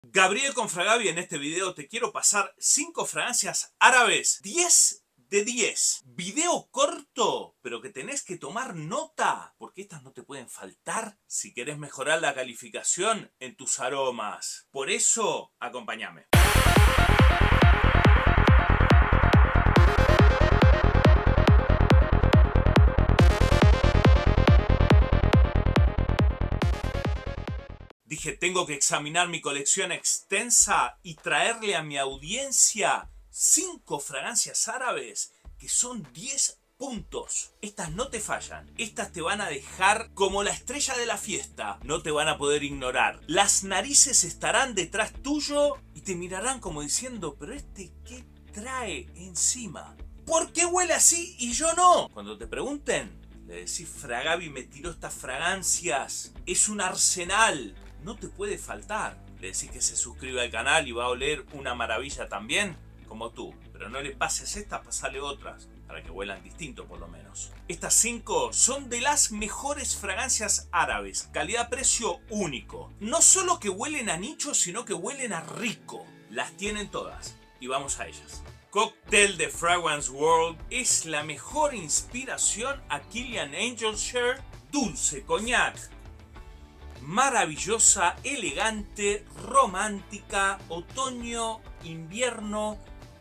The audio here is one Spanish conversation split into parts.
Gabriel con Fragavi. En este video te quiero pasar 5 fragancias árabes 10 de 10. Video corto, pero que tenés que tomar nota, porque estas no te pueden faltar si querés mejorar la calificación en tus aromas. Por eso, acompáñame. Dije, tengo que examinar mi colección extensa y traerle a mi audiencia 5 fragancias árabes que son 10 puntos. Estas no te fallan. Estas te van a dejar como la estrella de la fiesta. No te van a poder ignorar. Las narices estarán detrás tuyo y te mirarán como diciendo, pero ¿qué trae encima? ¿Por qué huele así y yo no? Cuando te pregunten, le decís, Fragavi me tiró estas fragancias. Es un arsenal. No te puede faltar. Le decís que se suscriba al canal y va a oler una maravilla también, como tú. Pero no le pases estas, pasale otras, para que huelan distinto por lo menos. Estas 5 son de las mejores fragancias árabes. Calidad-precio único. No solo que huelen a nicho, sino que huelen a rico. Las tienen todas. Y vamos a ellas. Cocktail de Fragrance World es la mejor inspiración a Kilian Angelshire. Dulce coñac. Maravillosa, elegante, romántica, otoño, invierno,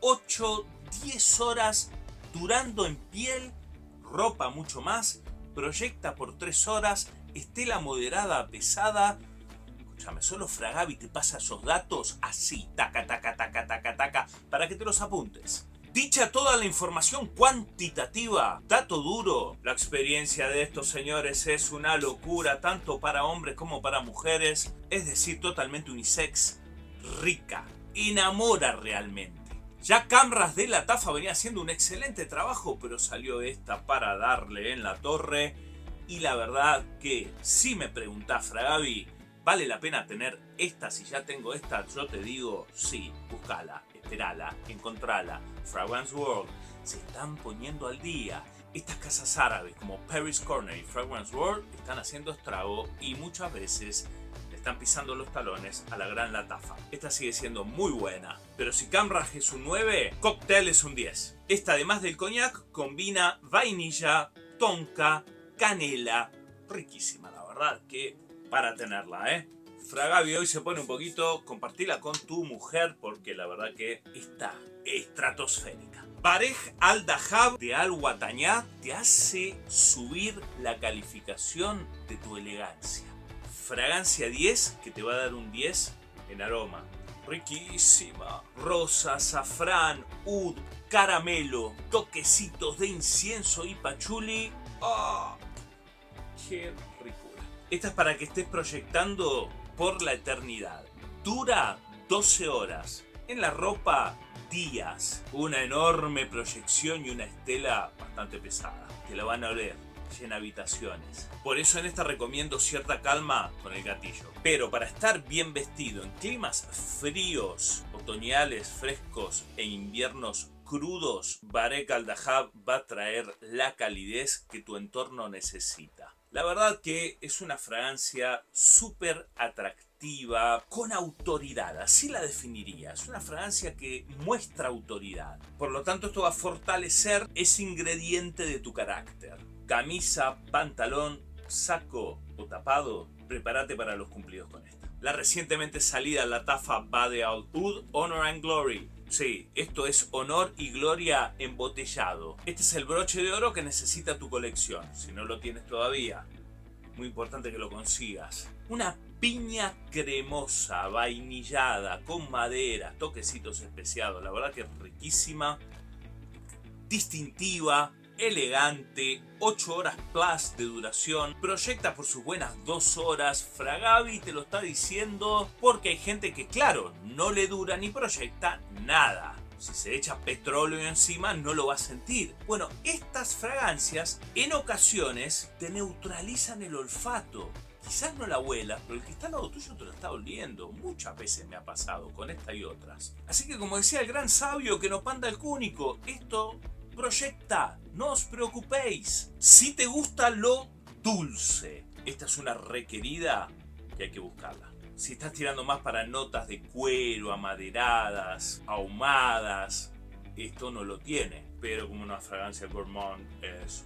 8-10 horas, durando en piel, ropa mucho más, proyecta por 3 horas, estela moderada, pesada. Escúchame, solo Fragavi te pasa esos datos así, taca, taca, taca, taca, taca, para que te los apuntes. Dicha toda la información cuantitativa, dato duro, la experiencia de estos señores es una locura, tanto para hombres como para mujeres, es decir, totalmente unisex, rica, enamora realmente. Ya Camras de la Tafa venía haciendo un excelente trabajo, pero salió esta para darle en la torre, y la verdad que si me preguntás, Fragavi, ¿vale la pena tener esta? Si ya tengo esta, yo te digo, sí, búscala, esperala, encontrala. Fragrance World se están poniendo al día. Estas casas árabes como Paris Corner y Fragrance World están haciendo estrago y muchas veces le están pisando los talones a la gran Latafa. Esta sigue siendo muy buena, pero si Camraj es un 9, Cocktail es un 10. Esta, además del coñac, combina vainilla, tonka, canela. Riquísima, la verdad que para tenerla, Fragavi hoy se pone un poquito, compartila con tu mujer porque la verdad que está estratosférica. Barej Al Dahab de Al Watanya te hace subir la calificación de tu elegancia. Fragancia 10 que te va a dar un 10 en aroma. Riquísima. Rosa, azafrán, oud, caramelo, toquecitos de incienso y pachuli. ¡Oh! ¡Qué ricura! Esta es para que estés proyectando por la eternidad. Dura 12 horas. En la ropa, días. Una enorme proyección y una estela bastante pesada. Te la van a oler. Llena habitaciones. Por eso en esta recomiendo cierta calma con el gatillo. Pero para estar bien vestido en climas fríos, otoñales, frescos e inviernos crudos, Barej Al Dahab va a traer la calidez que tu entorno necesita. La verdad que es una fragancia súper atractiva, con autoridad, así la definiría. Es una fragancia que muestra autoridad. Por lo tanto, esto va a fortalecer ese ingrediente de tu carácter. Camisa, pantalón, saco o tapado, prepárate para los cumplidos con esta. La recientemente salida Latafa Bade Al Oud Honor and Glory. Sí, esto es honor y gloria embotellado. Este es el broche de oro que necesita tu colección. Si no lo tienes todavía, muy importante que lo consigas. Una piña cremosa, vainillada, con madera, toquecitos especiados. La verdad que es riquísima, distintiva, elegante, 8 horas plus de duración, proyecta por sus buenas 2 horas. Fragavi te lo está diciendo porque hay gente que, claro, no le dura ni proyecta nada. Si se echa petróleo encima no lo va a sentir. Bueno, estas fragancias en ocasiones te neutralizan el olfato. Quizás no la huelas, pero el que está al lado tuyo te lo está oliendo. Muchas veces me ha pasado con esta y otras. Así que, como decía el gran sabio que nos panda el cúnico, esto proyecta, no os preocupéis. Si te gusta lo dulce, esta es una requerida que hay que buscarla. Si estás tirando más para notas de cuero, amaderadas, ahumadas, esto no lo tiene. Pero como una fragancia gourmand es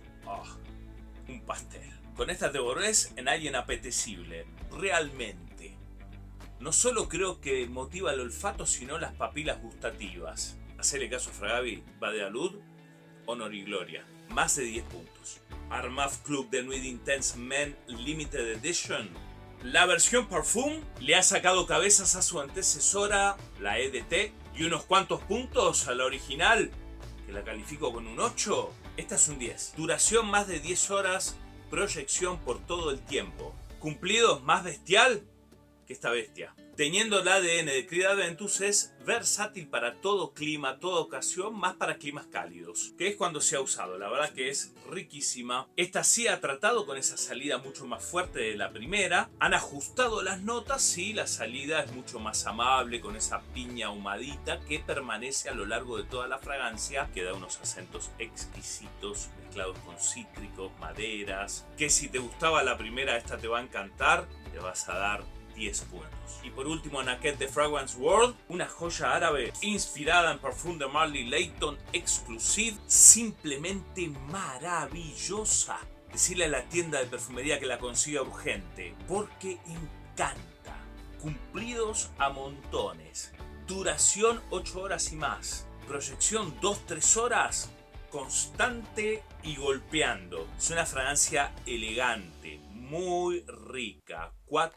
un pastel. Con esta te volvés en alguien apetecible, realmente. No solo creo que motiva el olfato, sino las papilas gustativas. Hacele caso a Fragavi, va de alud, honor y gloria. Más de 10 puntos. Armaf Club de Nuit Intense Men Limited Edition. La versión Parfum le ha sacado cabezas a su antecesora, la EDT, y unos cuantos puntos a la original, que la califico con un 8. Esta es un 10. Duración más de 10 horas, proyección por todo el tiempo. Cumplidos más bestial que esta bestia. Teniendo el ADN de Creed Aventus, es versátil para todo clima, toda ocasión, más para climas cálidos, que es cuando se ha usado. La verdad que es riquísima. Esta sí ha tratado con esa salida mucho más fuerte de la primera. Han ajustado las notas y la salida es mucho más amable, con esa piña ahumadita que permanece a lo largo de toda la fragancia, que da unos acentos exquisitos mezclados con cítricos, maderas, que si te gustaba la primera, esta te va a encantar. Le vas a dar 10 puntos. Y por último, Naked de Fragrance World, una joya árabe inspirada en Parfum de Marley Layton Exclusive, simplemente maravillosa. Decirle a la tienda de perfumería que la consiga urgente, porque encanta. Cumplidos a montones. Duración 8 horas y más. Proyección 2-3 horas. Constante y golpeando. Es una fragancia elegante, muy rica.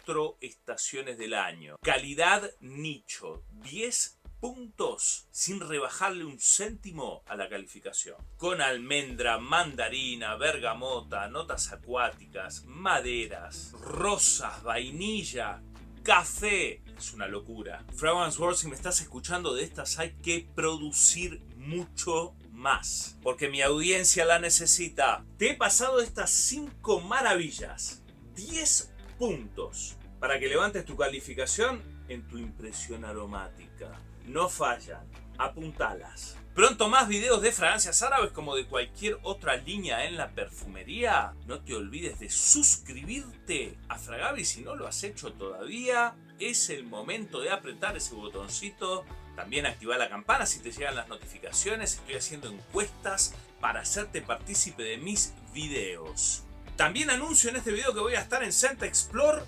4 estaciones del año. Calidad nicho. 10 puntos sin rebajarle un céntimo a la calificación. Con almendra, mandarina, bergamota, notas acuáticas, maderas, rosas, vainilla, café. Es una locura. Fragrance World, si me estás escuchando, de estas hay que producir mucho más, porque mi audiencia la necesita. Te he pasado estas 5 maravillas. 10 puntos para que levantes tu calificación en tu impresión aromática. No fallan, apuntalas. Pronto más videos de fragancias árabes como de cualquier otra línea en la perfumería. No te olvides de suscribirte a Fragavi si no lo has hecho todavía. Es el momento de apretar ese botoncito. También activar la campana si te llegan las notificaciones. Estoy haciendo encuestas para hacerte partícipe de mis videos. También anuncio en este video que voy a estar en Scent Explore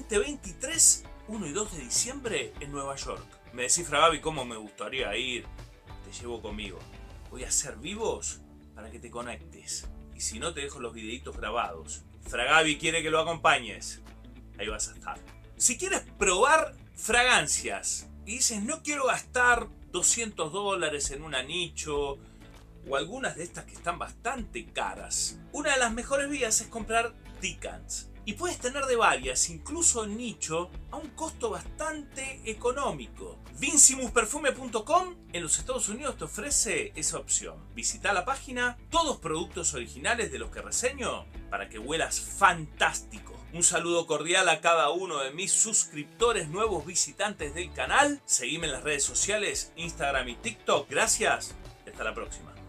2023, 1 y 2 de diciembre en Nueva York. Me decís, Fragavi, ¿cómo me gustaría ir? Te llevo conmigo. Voy a hacer vivos para que te conectes. Y si no, te dejo los videitos grabados. Fragavi quiere que lo acompañes. Ahí vas a estar. Si quieres probar fragancias y dices, no quiero gastar $200 en una nicho, o algunas de estas que están bastante caras, una de las mejores vías es comprar decants. Y puedes tener de varias, incluso en nicho, a un costo bastante económico. Vincimusperfume.com en los Estados Unidos te ofrece esa opción. Visita la página, todos productos originales de los que reseño, para que huelas fantástico. Un saludo cordial a cada uno de mis suscriptores, nuevos visitantes del canal. Seguime en las redes sociales, Instagram y TikTok. Gracias y hasta la próxima.